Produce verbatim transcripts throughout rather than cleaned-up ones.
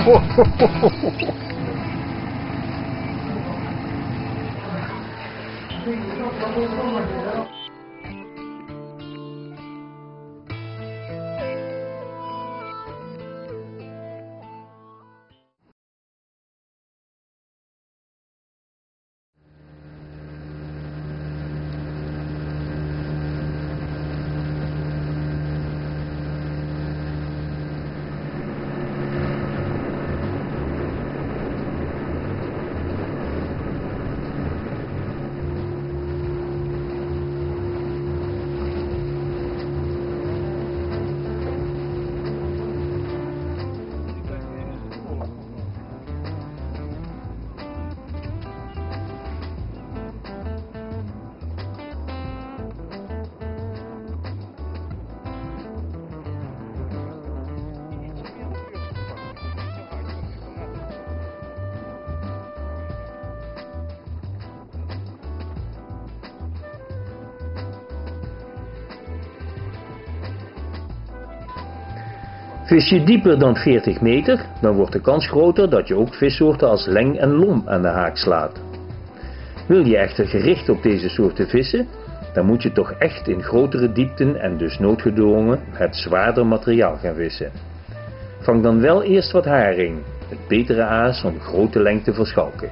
Vis je dieper dan veertig meter, dan wordt de kans groter dat je ook vissoorten als leng en lom aan de haak slaat. Wil je echter gericht op deze soorten vissen, dan moet je toch echt in grotere diepten en dus noodgedwongen het zwaarder materiaal gaan vissen. Vang dan wel eerst wat haring, het betere aas om grote lengte verschalken.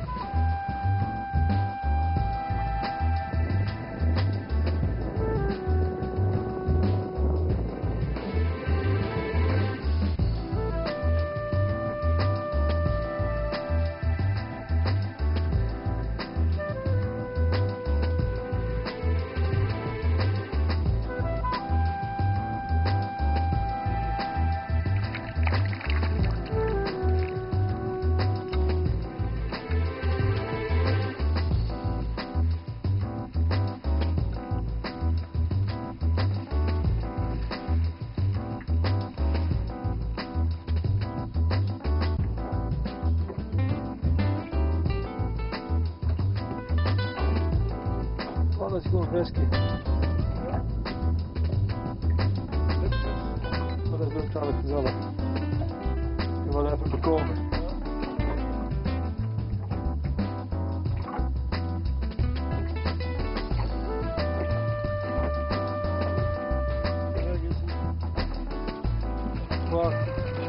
Dat is gewoon visje. Maar dat is ook wel gezellig. Je wil even bekomen. Waar?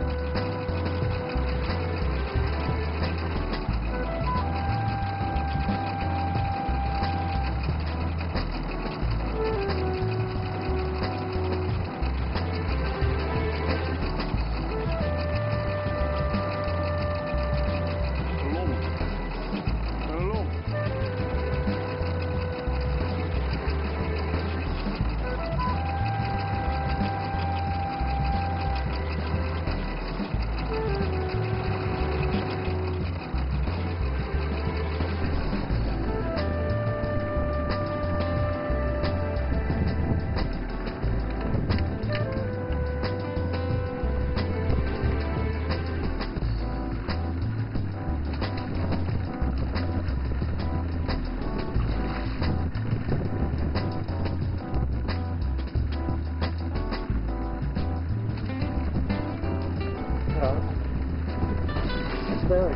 Ja, sterk.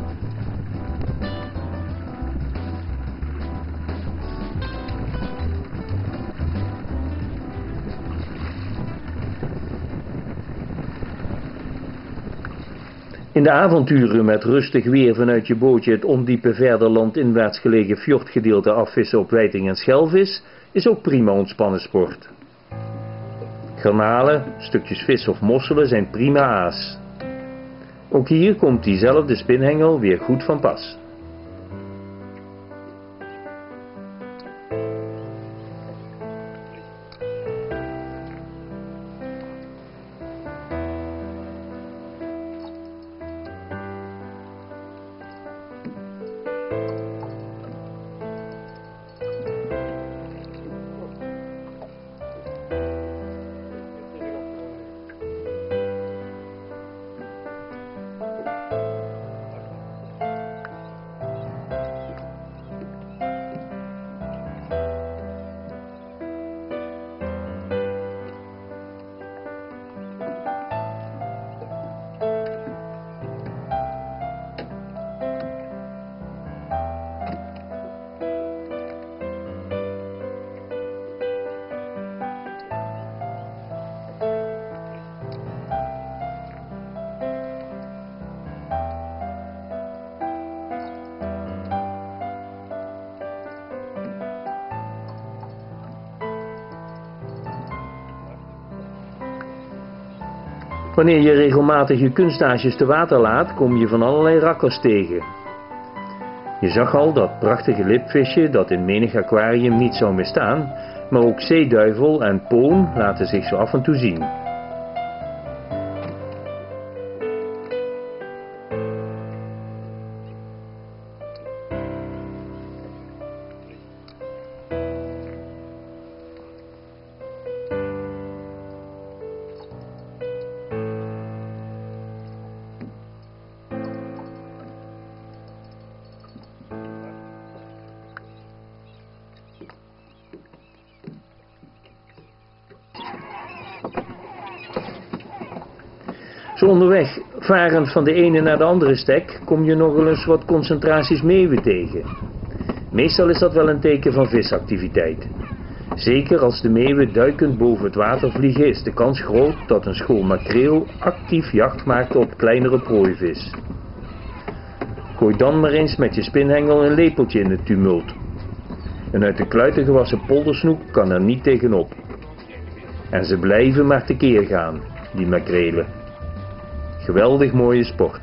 In de avonturen met rustig weer vanuit je bootje het ondiepe verder landinwaarts gelegen fjordgedeelte afvissen op wijting en schelvis is ook prima ontspannen sport. Garnalen, stukjes vis of mosselen zijn prima aas. Ook hier komt diezelfde spinhengel weer goed van pas. Wanneer je regelmatig je kunsthaasjes te water laat, kom je van allerlei rakkers tegen. Je zag al dat prachtige lipvisje dat in menig aquarium niet zou misstaan, maar ook zeeduivel en poon laten zich zo af en toe zien. Zo onderweg, varend van de ene naar de andere stek, kom je nog wel eens wat concentraties meeuwen tegen. Meestal is dat wel een teken van visactiviteit. Zeker als de meeuwen duikend boven het water vliegen, is de kans groot dat een school makreel actief jacht maakt op kleinere prooivis. Gooi dan maar eens met je spinhengel een lepeltje in het tumult. Een uit de kluiten gewassen poldersnoek kan er niet tegenop. En ze blijven maar tekeer gaan, die makrelen. Geweldig mooie sport.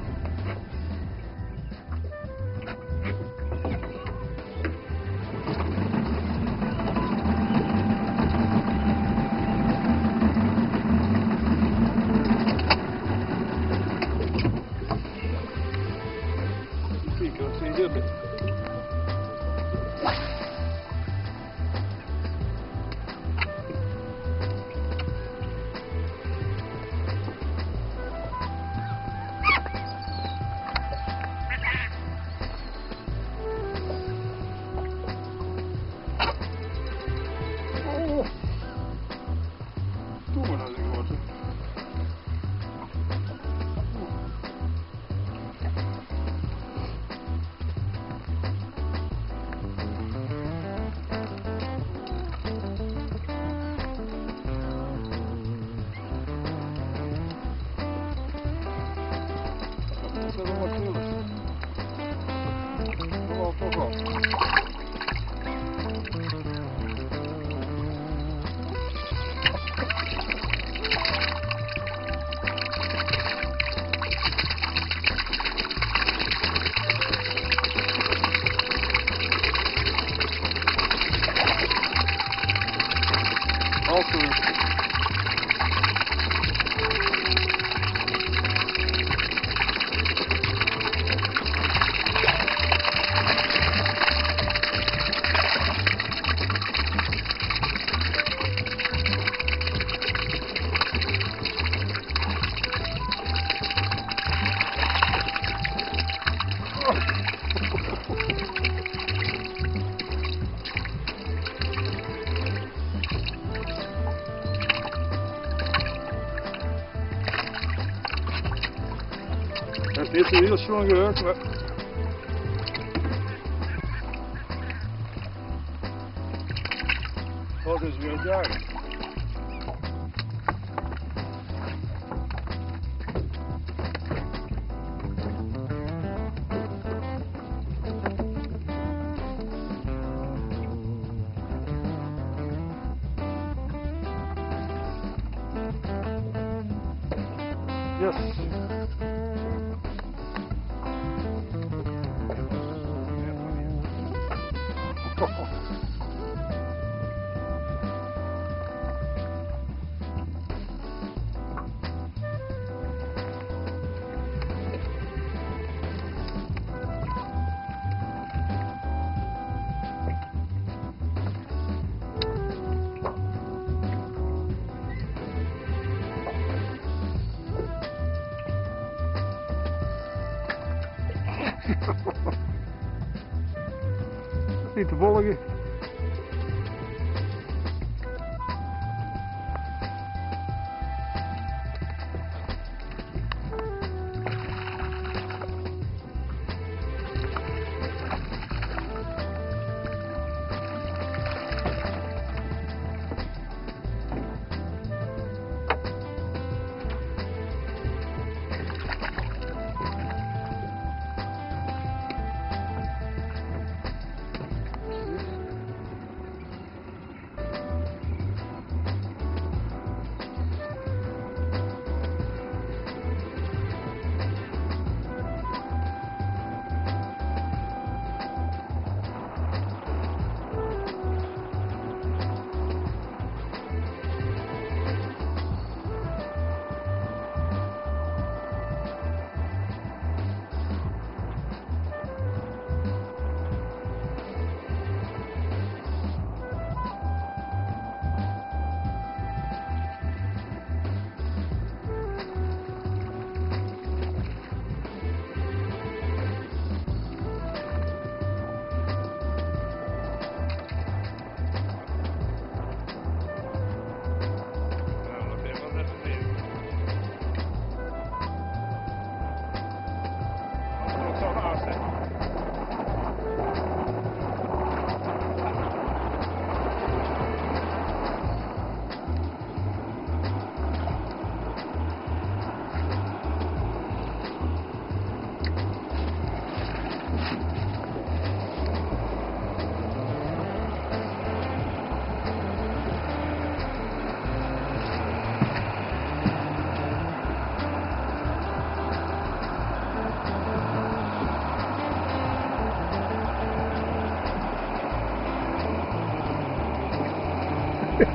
Dit is heel schoon gehoord, maar... Dat is weer het jagen. Yes. Niet te volgen.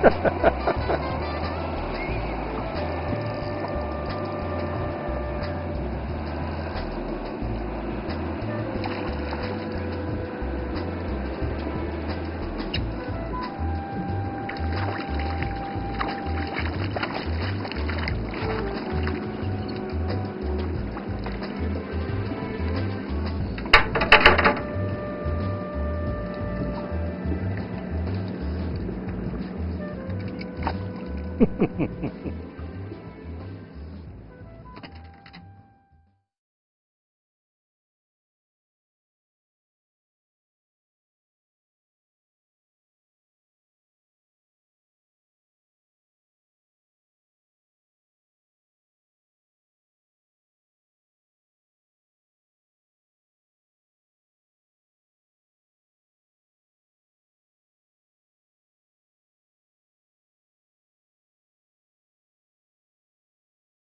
Ha ha ha ha.